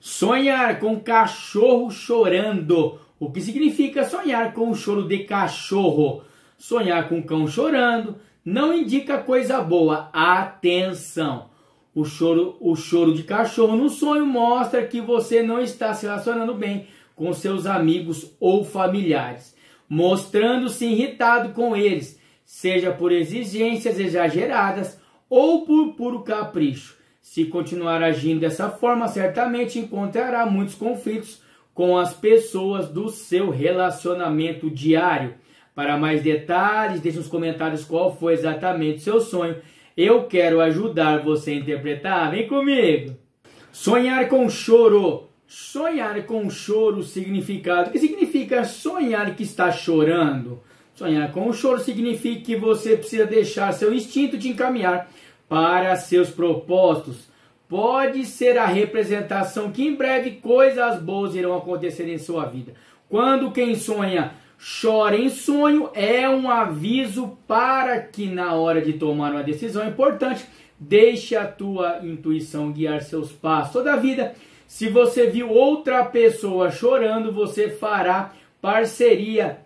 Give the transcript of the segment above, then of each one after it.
Sonhar com cachorro chorando. O que significa sonhar com o choro de cachorro? Sonhar com cão chorando não indica coisa boa. Atenção! O choro de cachorro no sonho mostra que você não está se relacionando bem com seus amigos ou familiares, mostrando-se irritado com eles, seja por exigências exageradas ou por puro capricho. Se continuar agindo dessa forma, certamente encontrará muitos conflitos com as pessoas do seu relacionamento diário. Para mais detalhes, deixe nos comentários qual foi exatamente o seu sonho. Eu quero ajudar você a interpretar. Vem comigo! Sonhar com choro. Sonhar com choro, significado. O que significa sonhar que está chorando? Sonhar com choro significa que você precisa deixar seu instinto te encaminhar para seus propósitos. Pode ser a representação que em breve coisas boas irão acontecer em sua vida. Quando quem sonha chora em sonho, é um aviso para que na hora de tomar uma decisão importante, deixe a tua intuição guiar seus passos. Toda a vida, se você viu outra pessoa chorando, você fará parceria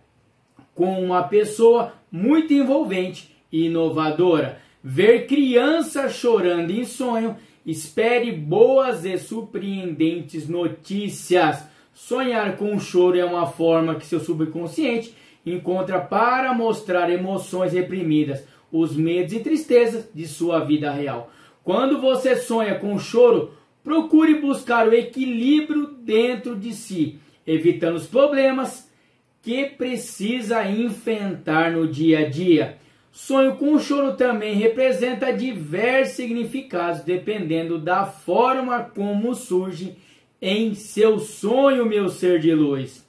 com uma pessoa muito envolvente e inovadora. Ver criança chorando em sonho, espere boas e surpreendentes notícias. Sonhar com choro é uma forma que seu subconsciente encontra para mostrar emoções reprimidas, os medos e tristezas de sua vida real. Quando você sonha com choro, procure buscar o equilíbrio dentro de si, evitando os problemas que precisa enfrentar no dia a dia. Sonho com choro também representa diversos significados, dependendo da forma como surge em seu sonho, meu ser de luz.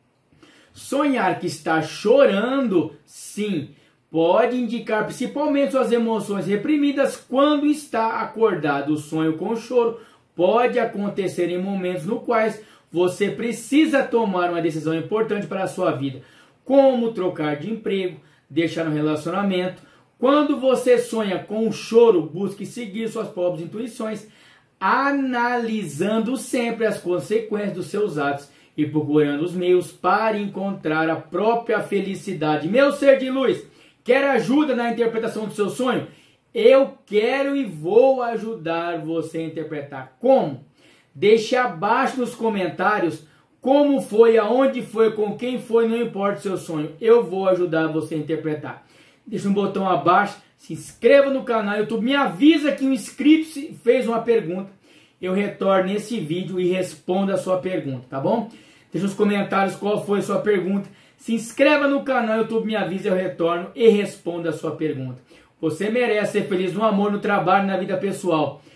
Sonhar que está chorando, sim, pode indicar principalmente suas emoções reprimidas quando está acordado. O sonho com choro pode acontecer em momentos nos quais você precisa tomar uma decisão importante para a sua vida, como trocar de emprego, deixar um relacionamento. Quando você sonha com choro, busque seguir suas próprias intuições, analisando sempre as consequências dos seus atos e procurando os meios para encontrar a própria felicidade. Meu ser de luz, quer ajuda na interpretação do seu sonho? Eu quero e vou ajudar você a interpretar. Como? Deixe abaixo nos comentários como foi, aonde foi, com quem foi, não importa o seu sonho. Eu vou ajudar você a interpretar. Deixa um botão abaixo, se inscreva no canal YouTube, me avisa que um inscrito fez uma pergunta. Eu retorno nesse vídeo e respondo a sua pergunta, tá bom? Deixa nos comentários qual foi a sua pergunta. Se inscreva no canal YouTube, me avisa, eu retorno e respondo a sua pergunta. Você merece ser feliz no amor, no trabalho e na vida pessoal.